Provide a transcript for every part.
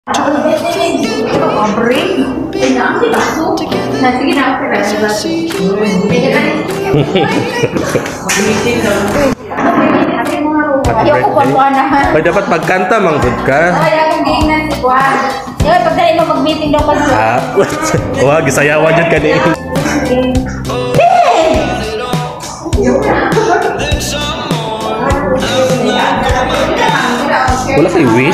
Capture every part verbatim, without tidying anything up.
Ayoko pa po naman. Ay, dapat pagkanta, manggod ka. Ay, akong giingnan si Juan. Yung pagdali mo mag-meeting daw pa siya. Ah, wag, gisayawan dyan kanina. Wala kay wish?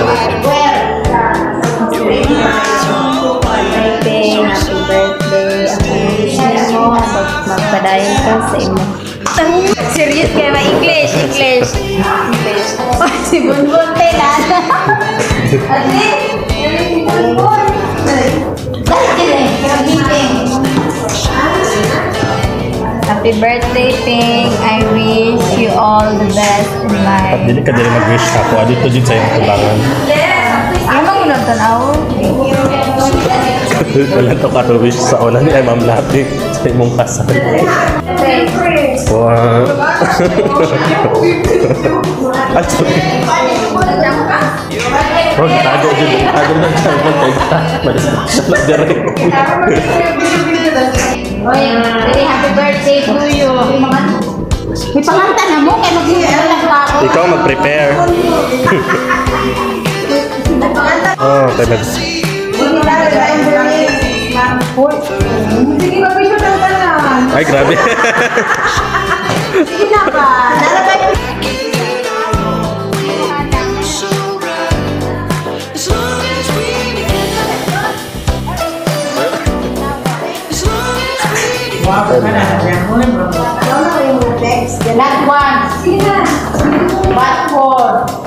Happy birthday. Ang wish mo, magpadayon ka sa imo. Serious kayo ba? English, English. English. Oh, si Bunbun Telan. Ate, si Bunbun. Dahil din eh, happy birthday, Pink. I wish you all the best in life. At dili ka dili mag-wish ako. Adito din sa iyong kulangan. Ano mo nang tanaw? Wala to ka to wish sa una ni ay ma'am natin sa imong kasal. Wow. At sorry. Huwag tago din. Tago na siya. Huwag tayo. Madasal na direct. Oy, happy birthday to you. May panganta na mo kaya mag-iilang pa ako. Ikaw mag-prepare. Oh, okay na. Sige, mag-picture lang ka lang. Ay, grabe. Sige na ka. Nalagay. The last one. Sige na. What for?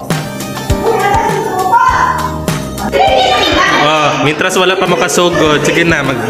Oh, mitras wala pa makasugod. Sige na, mag...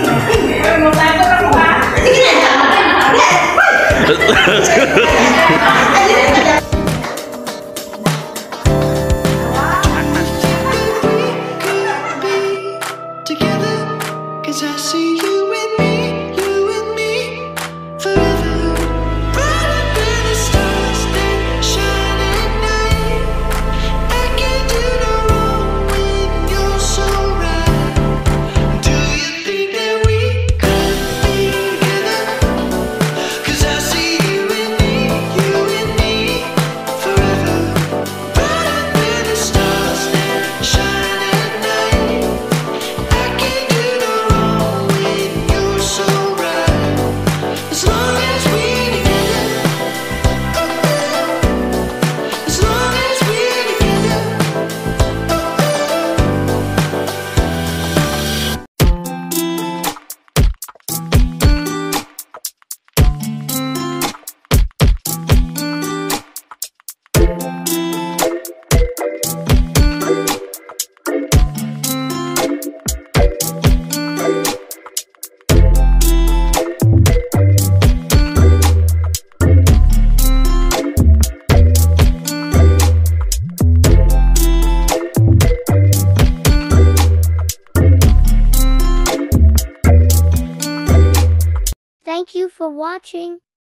Thank you for watching.